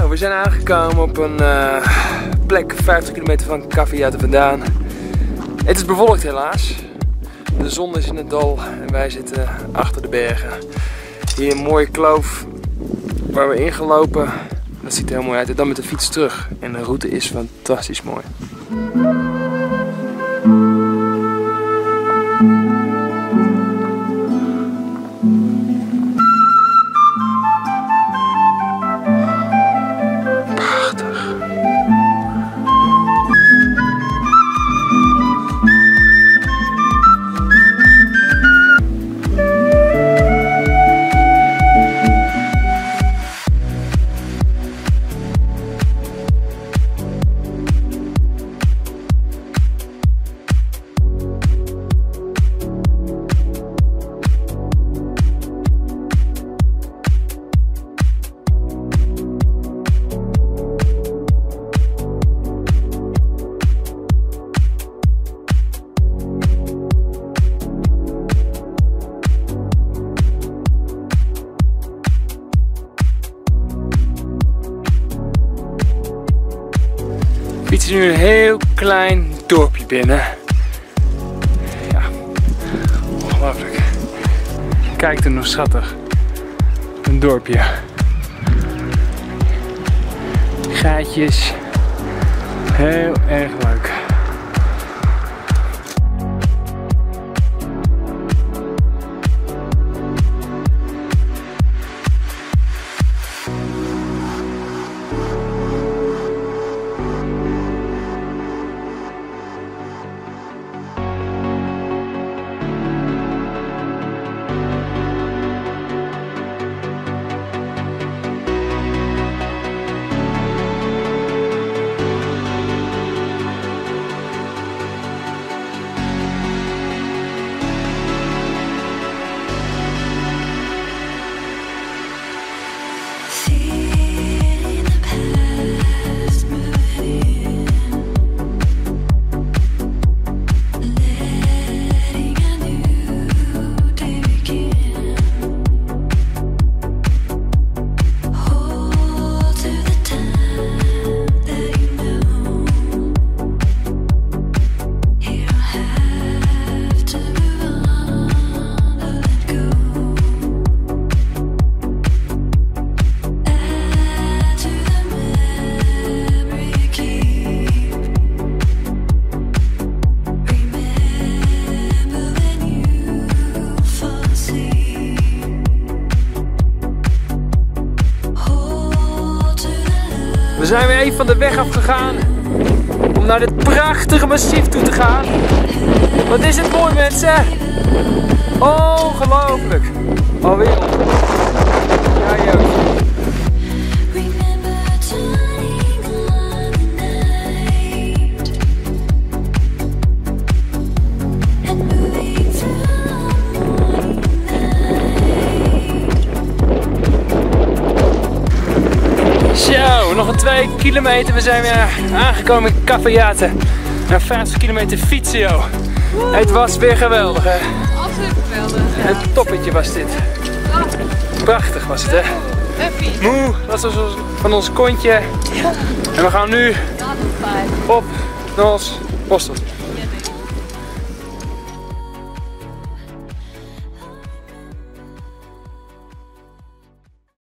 Zo, we zijn aangekomen op een plek 50 kilometer van Cafayate vandaan. Het is bewolkt helaas. De zon is in het dal en wij zitten achter de bergen. Hier een mooie kloof waar we ingelopen. Dat ziet er heel mooi uit. En dan met de fiets terug. En de route is fantastisch mooi. We fietsen nu een heel klein dorpje binnen. Ja, ongelooflijk. Kijk er nog schattig. Een dorpje. Gaatjes. Heel erg leuk. We zijn weer even van de weg afgegaan om naar dit prachtige massief toe te gaan. Wat is het mooi, mensen! Ongelooflijk! Alweer. Ja, joh. Zo, nog een 2 kilometer. We zijn weer aangekomen in Cafayate. Na 50 kilometer fietsen, joh. Wow. Het was weer geweldig, hè? Absoluut geweldig. Ja. Een toppetje was dit. Prachtig was het, hè? Moe, dat was van ons kontje. Ja. En we gaan nu op naar ons hostel.